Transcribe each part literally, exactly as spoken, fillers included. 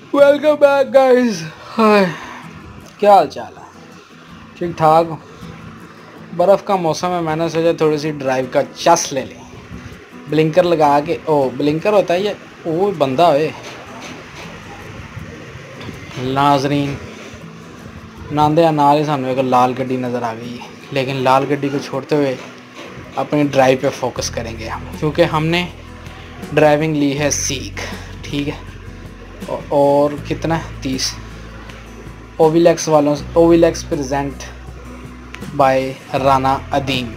Welcome back guys. हाय, क्या हाल चाल है? ठीक ठाक। बर्फ़ का मौसम है, मैंने सोचा थोड़ी सी ड्राइव का चस ले लें। ब्लिंकर लगा के, ओ ब्लिंकर होता है ये, वो बंदा है। नाजरीन, नांदे नाल ही सानू एक लाल गड्डी नज़र आ गई है, लेकिन लाल गड्डी को छोड़ते हुए अपनी ड्राइव पे फोकस करेंगे हम, क्योंकि हमने ड्राइविंग ली है सीख। ठीक है, और कितना है? तीस। ओविलेक्स वालों Ovilex present by Rana Adeem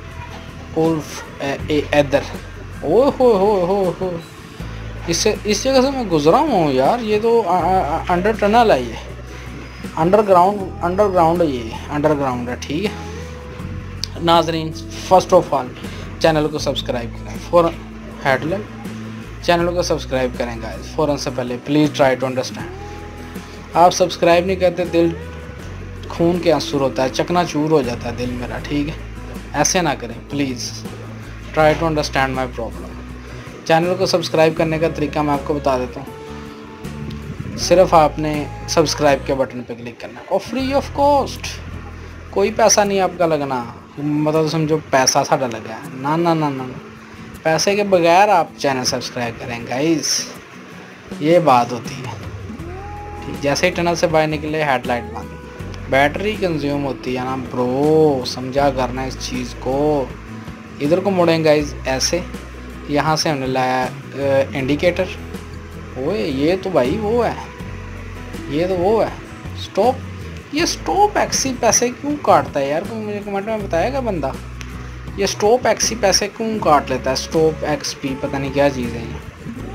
उर्फ एदर। ओ हो हो हो हो इससे इस जगह से मैं गुजरा हूँ यार। ये तो अंडर टनल है, ये अंडरग्राउंड अंडरग्राउंड है, ये अंडरग्राउंड है। ठीक है नाजरीन, फर्स्ट ऑफ ऑल चैनल को सब्सक्राइब करें। फॉर हेडलाइन चैनल को सब्सक्राइब करें गाइस। फ़ौरन से पहले प्लीज़ ट्राई टू अंडरस्टैंड। आप सब्सक्राइब नहीं करते, दिल खून के आंसू होता है, चकनाचूर हो जाता है दिल मेरा। ठीक है, ऐसे ना करें please. Try to understand my problem. Channel को सब्सक्राइब करने का तरीका मैं आपको बता देता हूँ। सिर्फ आपने सब्सक्राइब के बटन पर क्लिक करना है और फ्री ऑफ कॉस्ट, कोई पैसा नहीं आपका लगना। मतलब समझो पैसा साढ़ा लगा है, ना ना ना ना, पैसे के बगैर आप चैनल सब्सक्राइब करें गाइस, ये बात होती है। ठीक, जैसे ही टनल से बाहर निकले हेडलाइट बंद, बैटरी कंज्यूम होती है ना ब्रो, समझा करना इस चीज़ को। इधर को मुड़ेंगे गाइस ऐसे, यहाँ से हमने लाया इंडिकेटर। ओए ये तो भाई वो है, ये तो वो है स्टॉप। ये स्टॉप एक्सी पैसे क्यों काटता है यार? कोई मुझे कमेंट में बताएगा बंदा, ये स्टॉप एक्सी पैसे क्यों काट लेता है? स्टॉप एक्स पी पता नहीं क्या चीज़ है ये।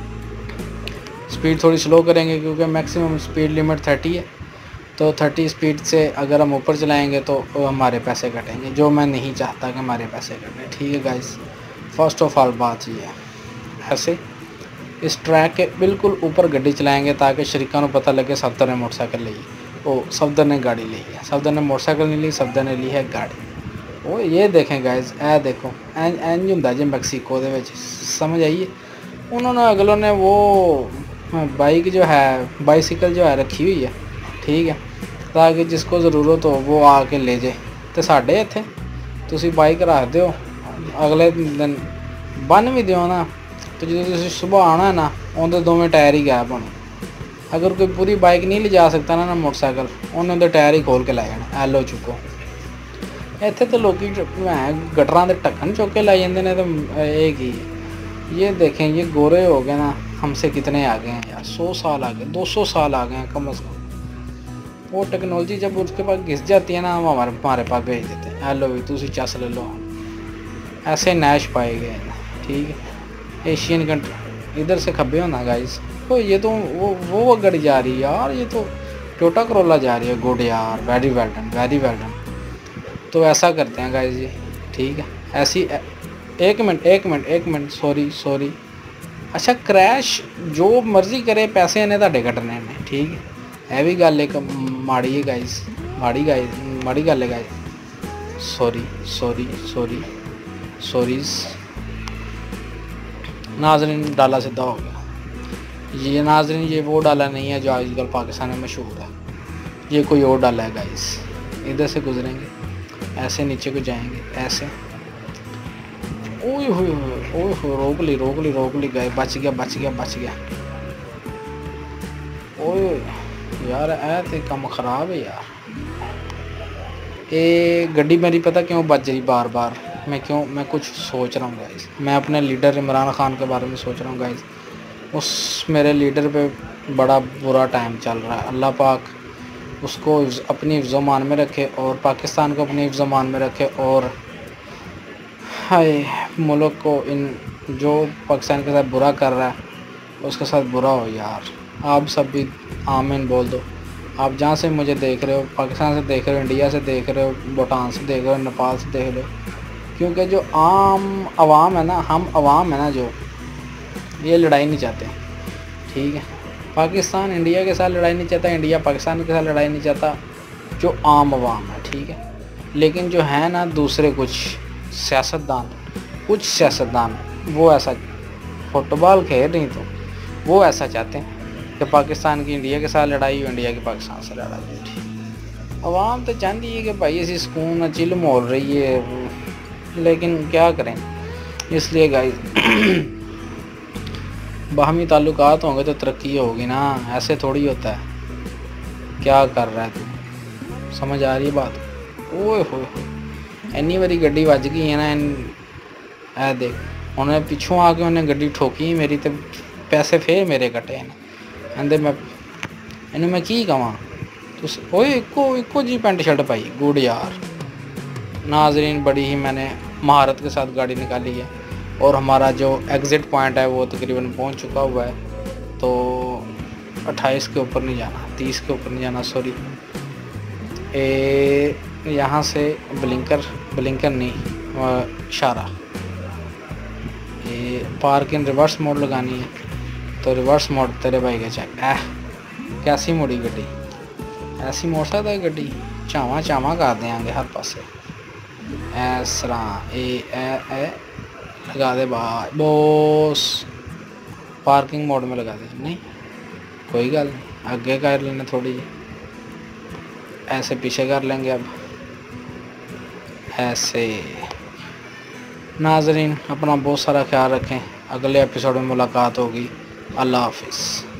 स्पीड थोड़ी स्लो करेंगे क्योंकि मैक्सिमम स्पीड लिमिट थर्टी है, तो थर्टी स्पीड से अगर हम ऊपर चलाएंगे तो हमारे पैसे कटेंगे, जो मैं नहीं चाहता कि हमारे पैसे कटें। ठीक है गाइस, फर्स्ट ऑफ ऑल बात ये है, ऐसे इस ट्रैक के बिल्कुल ऊपर गड्डी चलाएँगे ताकि शरीका को पता लगे सफदर ने मोटरसाइकिल ली है। ओ सफदर ने गाड़ी ली है, सफदर ने मोटरसाइकिल नहीं ली, सफदर ने ली है गाड़ी। ਉਹ ये देखें गाइज, ए देखो एंज एंज ਹੁੰਦਾ जे मैक्सिको ਦੇ ਵਿੱਚ, समझ आइए। उन्होंने अगलों ने वो बाइक जो है, बाइसिकल जो है रखी हुई है। ठीक है, ताकि जिसको ज़रूरत हो वो आके ले जाए। तो साढ़े इत्थे तुसी बाइक रख दो, अगले दिन बन भी दिओ ना, तो जो तुसी सुबह आना है ना, उनके दोवें टायर ही गैप होने। अगर कोई पूरी बाइक नहीं ले जा सकता ना ना मोटरसाइकिल, उन्हें उनके टायर ही खोल के लै जाना। एलो चुको ਇੱਥੇ तो लोग गटरां दे ढक्कन चुक के लाई जाते हैं। तो एक ही ये देखें, ये गोरे हो गए ना, हमसे कितने आ गए हैं यार, सौ साल आ गए, दो सौ साल आ गए हैं कम अज़ कम। वो टेक्नोलॉजी जब उसके पास घिस जाती है ना, हम हमारे हमारे पास भेज देते हैं, हेलो भी तुसी चस ले लो। ऐसे नैश पाए गए हैं। ठीक है, एशियन कंट्री इधर से खब्बे होना गाइस। तो ये तो वो वो गड़ी जा रही है यार, ये तो टोयोटा करोला जा रही है। गुड यार, very well done, very well done. तो ऐसा करते हैं गाइस जी। ठीक है, ऐसी एक मिनट एक मिनट एक मिनट सॉरी सॉरी अच्छा, क्रैश जो मर्जी करे, पैसे इन्हें ਤੁਹਾਡੇ कटने ने। ठीक है, यह भी गल एक माड़ी है गाइस, माड़ी गाइस माड़ी गल है guys. Sorry sorry sorry sorries नाजरीन, डाला सीधा हो गया। ये नाजरीन, ये वो डाला नहीं है जो आजकल पाकिस्तान में मशहूर है, ये कोई और डाला है गाइस। इधर से गुजरेंगे, ऐसे नीचे को जाएंगे, ऐसे। ओए होए ओए हो, रोक ली रोक ली रोक ली गए, बच गया बच गया बच गया। ओए यार, ऐ तो काम खराब है यार। ये गड्डी मेरी पता क्यों बच रही बार बार? मैं क्यों मैं कुछ सोच रहा हूँ गाइस, मैं अपने लीडर इमरान खान के बारे में सोच रहा हूँ गाइस। उस मेरे लीडर पे बड़ा बुरा टाइम चल रहा है। अल्लाह पाक उसको अपनी हिफ्ज़-ओ-मान में रखे और पाकिस्तान को अपनी हिफ्ज़-ओ-मान में रखे, और हाय मुल्क को इन जो पाकिस्तान के साथ बुरा कर रहा है उसके साथ बुरा हो यार। आप सब भी आमीन बोल दो। आप जहाँ से मुझे देख रहे हो, पाकिस्तान से देख रहे हो, इंडिया से देख रहे हो, भूटान से देख रहे हो, नेपाल से देख रहे हो, क्योंकि जो आम आवाम है ना, हम आवाम है ना, जो ये लड़ाई नहीं चाहते। ठीक है, पाकिस्तान इंडिया के साथ लड़ाई नहीं चाहता, इंडिया पाकिस्तान के साथ लड़ाई नहीं चाहता, जो आम आवाम है। ठीक है, लेकिन जो है ना दूसरे कुछ सियासतदान, कुछ सियासतदान वो ऐसा फुटबॉल खेल नहीं तो वो ऐसा चाहते हैं कि पाकिस्तान की इंडिया के साथ लड़ाई हो, इंडिया की पाकिस्तान से लड़ाई हो। अवाम तो चाहती है कि भाई ऐसी सुकून चिल माहौल रही है, लेकिन क्या करें। इसलिए गाइस बाहमी ताल्लुकात होंगे तो तरक्की होगी ना, ऐसे थोड़ी होता है। क्या कर रहा है तू, समझ आ रही है बात? ओए होए इन्नी बारी गड्डी वज गई है ना, ए देख उन्हें पिछों आके उन्हें गड्डी ठोकी मेरी, तो पैसे फिर मेरे कटे हैं। कहते मैं इन्हें मैं की कवां, तुस ओए इको इको जी पेंट शर्ट पाई, गुड यार। नाजरीन बड़ी ही मैंने महारत के साथ गाड़ी निकाली है, और हमारा जो एग्ज़िट पॉइंट है वो तकरीबन पहुंच चुका हुआ है। तो अट्ठाईस के ऊपर नहीं जाना, तीस के ऊपर नहीं जाना, सॉरी। ए यहाँ से ब्लिंकर ब्लिंकर नहीं इशारा, ये पार्किंग रिवर्स मोड लगानी है, तो रिवर्स मोड तेरे भाई के चेक। ऐ कैसी मोड़ी गड्डी, ऐसी मोड़ सकता है गड्डी, चावा चावा कर देंगे हर पासे। इस तरह ए ए ए लगा दे भाई बॉस, पार्किंग मोड में लगा दे। नहीं कोई गल नहीं, आगे कर लेने थोड़ी, ऐसे पीछे कर लेंगे अब ऐसे। नाजरीन अपना बहुत सारा ख्याल रखें, अगले एपिसोड में मुलाकात होगी। अल्लाह हाफिज़।